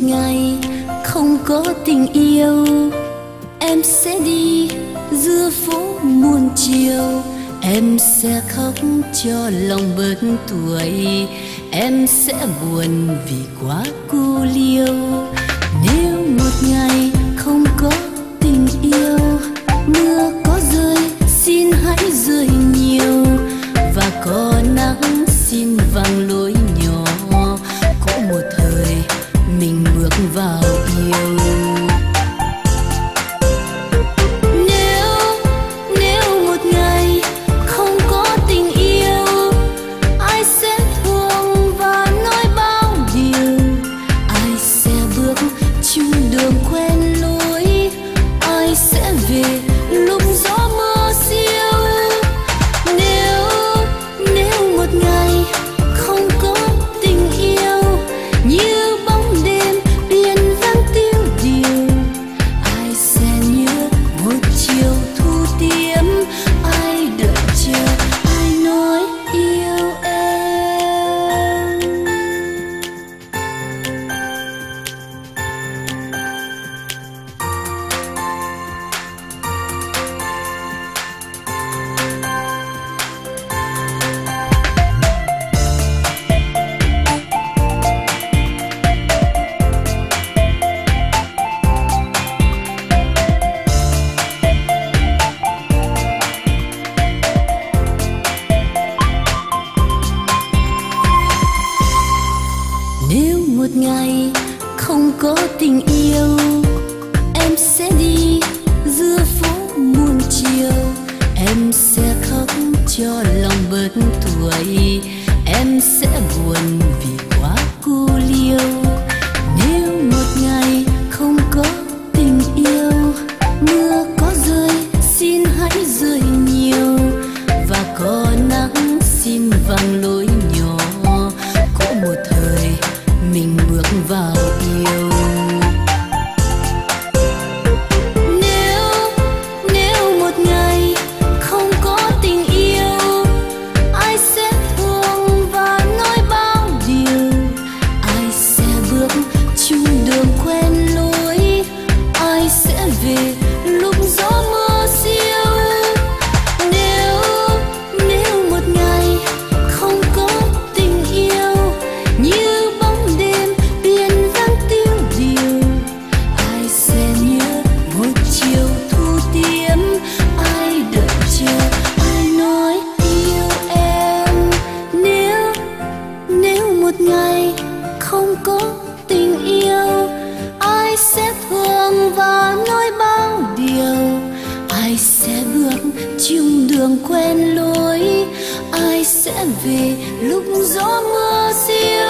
ngày không có tình yêu, em sẽ đi giữa phố muôn chiều. Em sẽ khóc cho lòng bớt tuổi, em sẽ buồn vì quá cô liêu. Nếu một ngày không có tình yêu, mưa có rơi xin hãy rơi nhiều, và có nắng xin vàng lối nhỏ. Có một thời mình bước vào yêu. Nếu một ngày không có tình yêu, ai sẽ thương và nói bao điều? Ai sẽ bước chung đường quen lối? Ai sẽ về lúc gió mưa siêu? Nếu một ngày không có tình yêu, như bóng đêm biển vắng tiêu điều, ai sẽ nhớ một chiều thu tiêm? Ai đợi chờ, ai nói yêu em? Nếu một ngày không có tình yêu, em sẽ đi giữa phố muôn chiều. Em sẽ khóc cho lòng bớt tuổi, em sẽ buồn vì quá cô liêu. Nếu một ngày không có tình yêu, mưa có rơi xin hãy rơi nhiều, và có nắng xin vàng lối nhỏ. Có một thời mình bước vào yêu. Nếu một ngày không có tình yêu, ai sẽ thương và nói bao điều? Ai sẽ bước chung đường quen lối? Ai sẽ về lúc gió mưa siêu? Nếu một ngày không có tình yêu, như bóng đêm biển vắng tiêu điều, ai sẽ nhớ một chiều thu tiêm? Ai đợi chờ, ai nói yêu em? Nếu một ngày không có tình yêu, ai sẽ thương và nói bao điều? Ai sẽ bước chung đường quen lối? Ai sẽ về lúc gió mưa siêu?